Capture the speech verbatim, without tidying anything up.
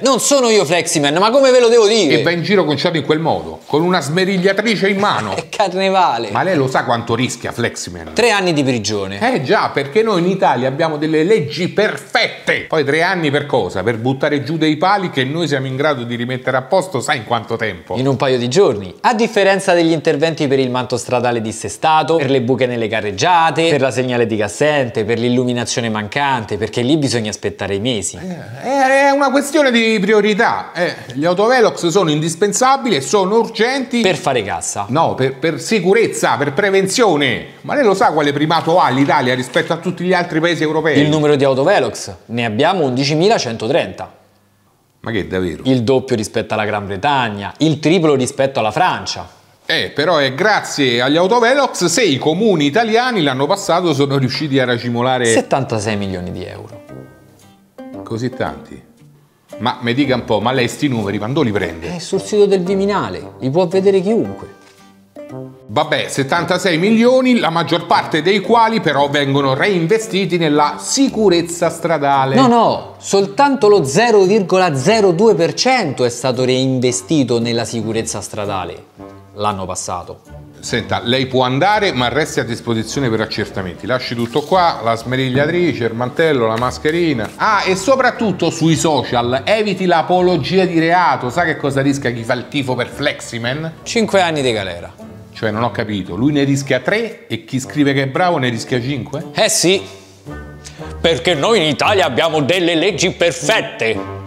Non sono io Fleximan, ma come ve lo devo dire? E va in giro conciato in quel modo, con una smerigliatrice in mano. È carnevale. Ma lei lo sa quanto rischia Fleximan? Tre anni di prigione. Eh già, perché noi in Italia abbiamo delle leggi perfette. Poi tre anni per cosa? Per buttare giù dei pali che noi siamo in grado di rimettere a posto, sai in quanto tempo? In un paio di giorni. A differenza degli interventi per il manto stradale dissestato, per le buche nelle carreggiate, per la segnaletica assente, per l'illuminazione mancante, perché lì bisogna aspettare mesi. Eh, è una questione di priorità. Eh, gli autovelox sono indispensabili e sono urgenti. Per fare cassa. No, per, per sicurezza, per prevenzione. Ma lei lo sa quale primato ha l'Italia rispetto a tutti gli altri paesi europei? Il numero di autovelox. Ne abbiamo undicimilacentotrenta. Ma che davvero? Il doppio rispetto alla Gran Bretagna, il triplo rispetto alla Francia. Eh, però è grazie agli autovelox se i comuni italiani l'anno passato sono riusciti a racimolare settantasei milioni di euro. Così tanti? Ma mi dica un po', ma lei sti numeri quando li prende? È sul sito del Viminale, li può vedere chiunque. Vabbè, settantasei milioni, la maggior parte dei quali però vengono reinvestiti nella sicurezza stradale. No, no, soltanto lo zero virgola zero due per cento è stato reinvestito nella sicurezza stradale l'anno passato. Senta, lei può andare, ma resti a disposizione per accertamenti. Lasci tutto qua, la smerigliatrice, il mantello, la mascherina. Ah, e soprattutto sui social eviti l'apologia di reato. Sa che cosa rischia chi fa il tifo per Fleximan? Cinque anni di galera. Cioè, non ho capito, lui ne rischia tre e chi scrive che è bravo ne rischia cinque? Eh sì, perché noi in Italia abbiamo delle leggi perfette.